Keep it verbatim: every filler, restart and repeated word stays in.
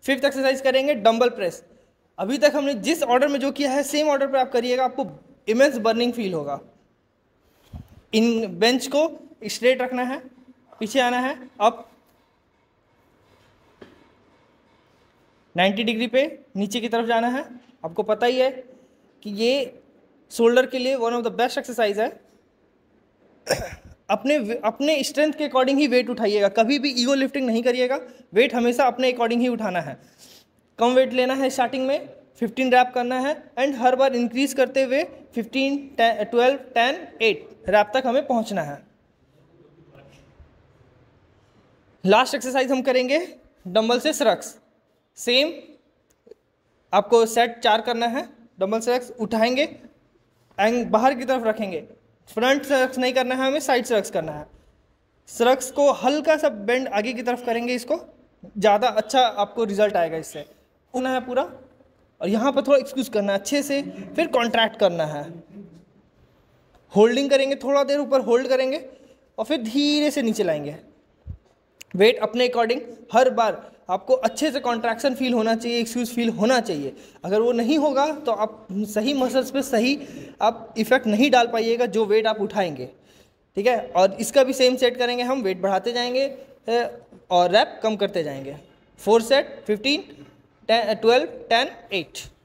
Fifth exercise करेंगे dumbbell press. अभी तक हमने जिस ऑर्डर में जो किया है सेम ऑर्डर पे आप करिएगा, आपको इमेंस बर्निंग फील होगा। इन बेंच को स्ट्रेट रखना है, पीछे आना है, अप नाइन्टी डिग्री पे नीचे की तरफ जाना है। आपको पता ही है कि ये शोल्डर के लिए one of the best exercise है। अपने अपने स्ट्रेंथ के अकॉर्डिंग ही वेट उठाइएगा, कभी भी ईगो लिफ्टिंग नहीं करिएगा। वेट हमेशा अपने अकॉर्डिंग ही उठाना है। कम वेट लेना है स्टार्टिंग में, फिफ्टीन रैप करना है एंड हर बार इंक्रीज करते हुए fifteen, twelve, ten, eight rep तक हमें पहुंचना है। लास्ट एक्सरसाइज हम करेंगे डंबल से सरक्स। सेम आपको सेट चार करना है। डंबल सरक्स उठाएंगे एंड बाहर की तरफ रखेंगे। फ्रंट सरक्स नहीं करना है हमें, साइड सरक्स करना है। सरक्स को हल्का सा बेंड आगे की तरफ करेंगे, इसको ज़्यादा अच्छा आपको रिजल्ट आएगा इससे। होना है पूरा, और यहाँ पर थोड़ा एक्सक्यूज करना है अच्छे से, फिर कॉन्ट्रैक्ट करना है। होल्डिंग करेंगे, थोड़ा देर ऊपर होल्ड करेंगे और फिर धीरे से नीचे लाएंगे। वेट अपने अकॉर्डिंग हर बार आपको अच्छे से कॉन्ट्रैक्शन फील होना चाहिए, एक्सक्यूज फील होना चाहिए। अगर वो नहीं होगा तो आप सही मसल्स पे सही आप इफेक्ट नहीं डाल पाइएगा जो वेट आप उठाएंगे, ठीक है। और इसका भी सेम सेट करेंगे हम, वेट बढ़ाते जाएंगे और रैप कम करते जाएंगे। Four set, fifteen, twelve, ten, eight.